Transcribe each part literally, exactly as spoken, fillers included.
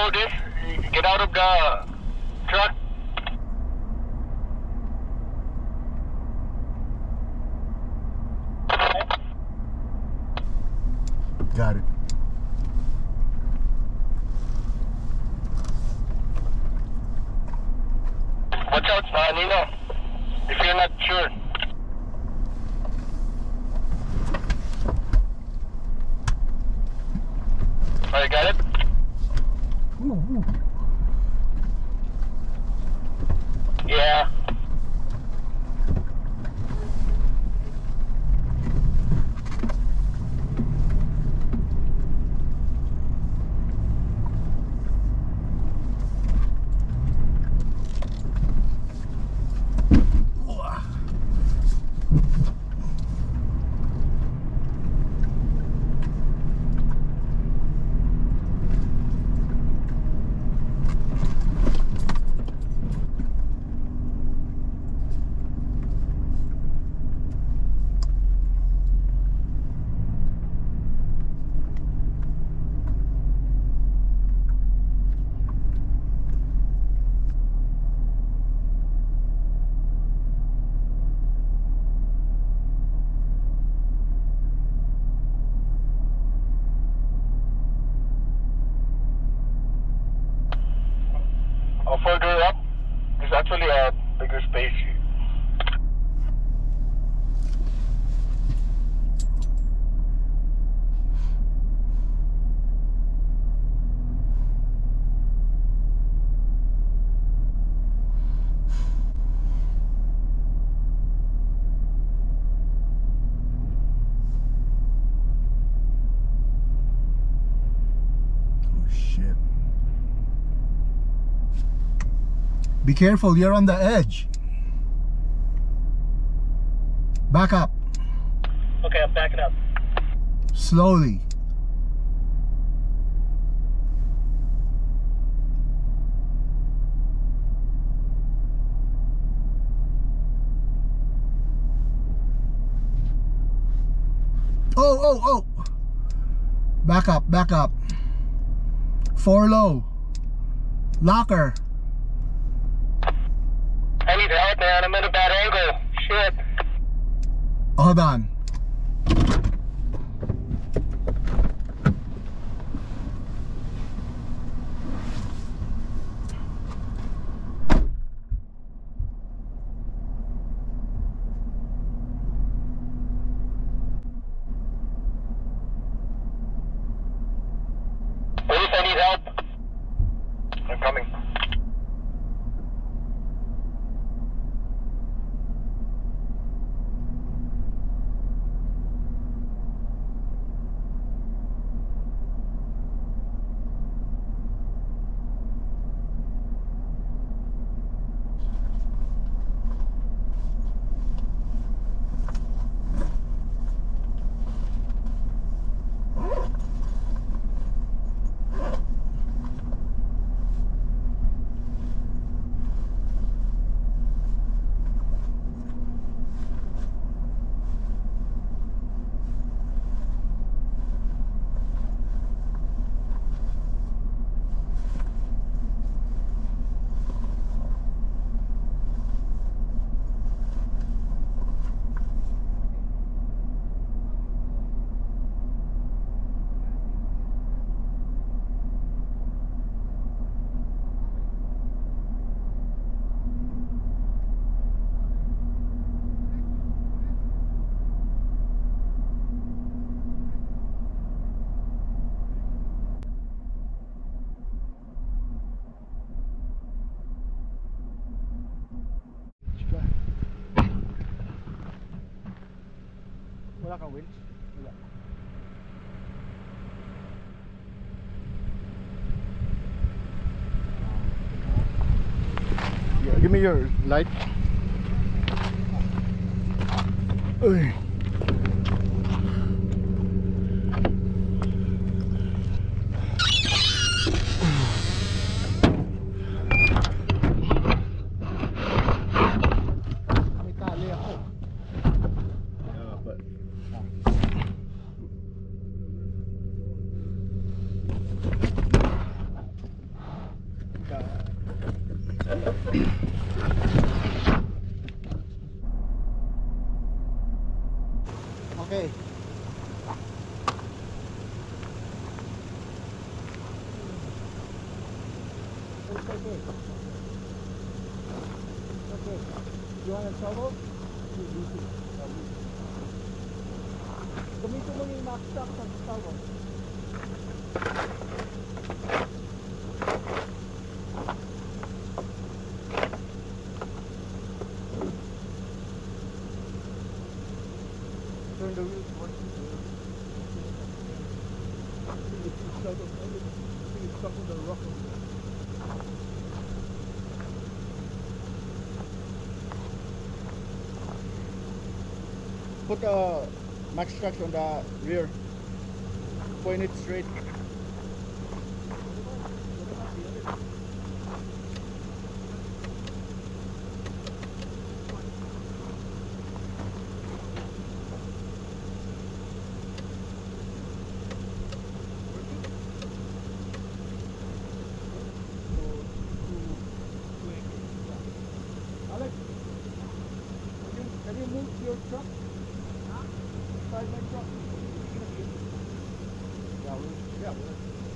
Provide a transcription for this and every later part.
hold this. Get out of the truck. Got it. Watch out, uh, Nino, if you're not sure. Oh, you got it? Ooh, ooh. Yeah. How further up? There's actually a bigger space here. Be careful, you're on the edge. Back up. Okay, I'm backing up. Slowly. Oh, oh, oh. Back up, back up. Four low. Locker. I need help, man. I'm in a bad angle. Shit. Hold on. Police, I need help. I'm coming. Wala kang winch? Wala. Yeah, give me your light. Uy. Okay. It's okay. Okay. You want to shovel? Gamitin mo yung knock stock sa shovel. Turn the wheel towards the wheel. I think it's stuck on, I think it's stuck on the rock over there. Put the max trucks on the rear. Point it straight. Alex, can you, can you move your truck? Side my truck. Yeah, we'll, yeah, we'll.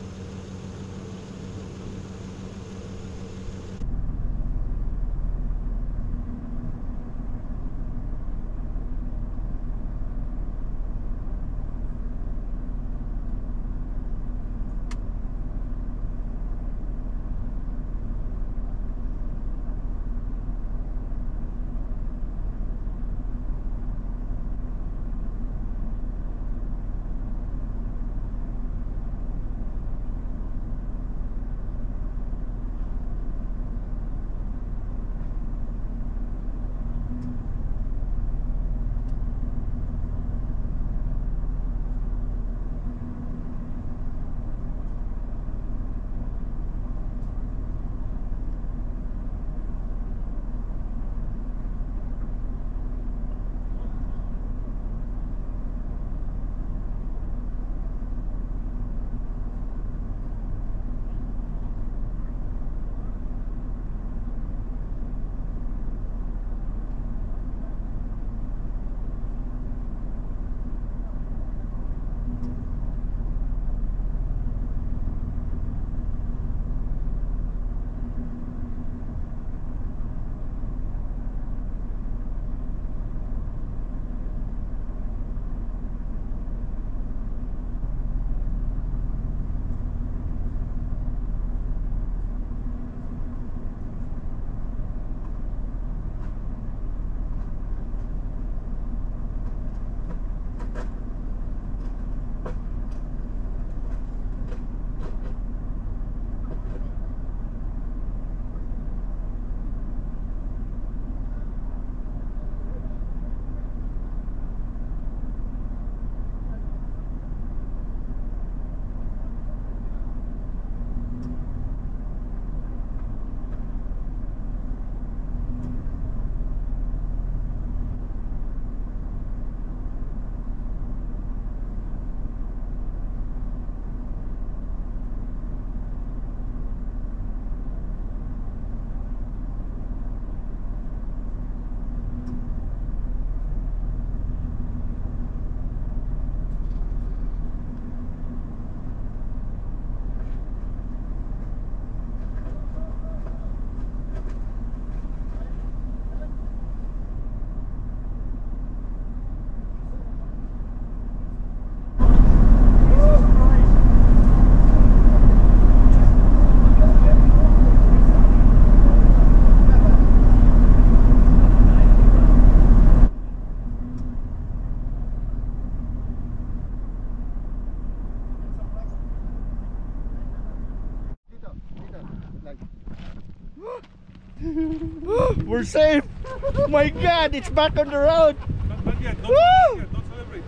We're safe! Oh my god, it's back on the road! Not, not yet, don't, not yet, don't celebrate.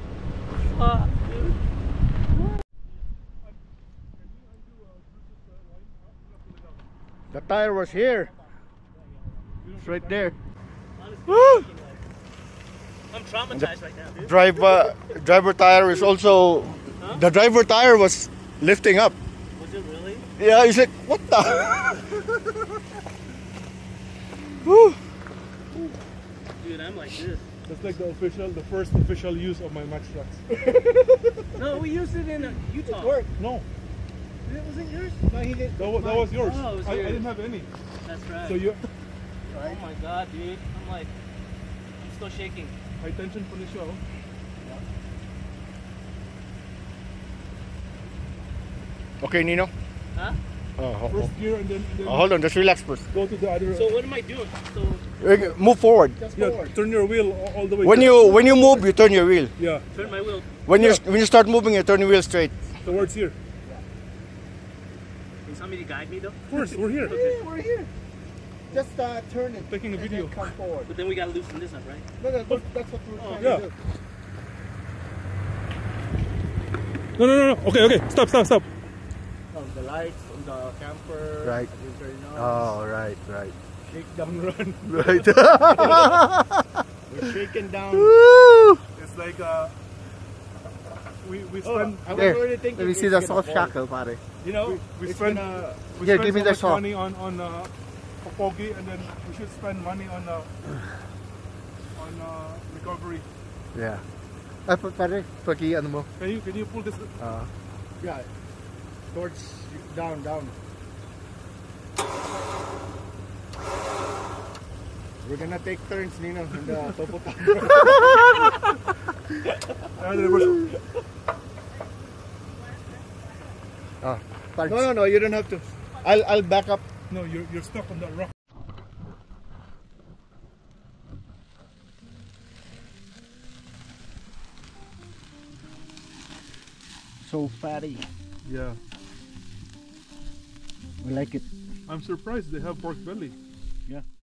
Uh, the tire was here. It's right there. Woo! I'm traumatized right now, dude. Driver, driver tire is also... Huh? The driver tire was lifting up. Was it really? Yeah, he's like, what the? Woo. Dude, I'm like this. That's like the official, the first official use of my Max trucks. No, we used it in uh, Utah. Work. No, It wasn't yours? No, he did. that was, that was yours. Oh, it was I, I yours. didn't have any. That's right. So you, Oh my god, dude. I'm like, I'm still shaking. high tension pa siya, oh. Okay, Nino. Huh? Oh, ho- First gear and then, and then oh, hold on, just relax first. go to the other. So what am I doing? So Uh, Move forward. Just yeah, forward. turn your wheel all, all the way. When you when you move, you turn your wheel. Yeah, turn my wheel. When you when you start moving, you turn your wheel straight. towards here. Can somebody guide me though? Of course, we're here. Yeah, we're here. Just uh, turn it. Taking a and video. then come forward. But then we gotta loosen this up, right? No, no, that's, that's what we're Oh, trying yeah. to do. No, no, no, no. Okay, okay. Stop, stop, stop. Oh, the lights on the camper. Right. I will turn on. Oh, right, right. Shake down, run. Right. We're shaking down. Woo! It's like uh, we we Oh, spend I was There, already thinking let me it's see the gonna soft fall. shackle, pare. You know, we, we it's spend gonna, we Here, spend give me so the much saw. money on on uh, pogi, and then we should spend money on uh, on uh, recovery. Yeah. Ah, pa- pare, pagi ano mo? Can you can you pull this? Ah. yeah, towards down, down. We're gonna take turns, Nino, in the topo tower. Uh, the reverse. Ah. No, no, no, you don't have to. I'll, I'll back up. No, you're you're stuck on that rock. So fatty. Yeah, We like it. I'm surprised they have pork belly. Yeah.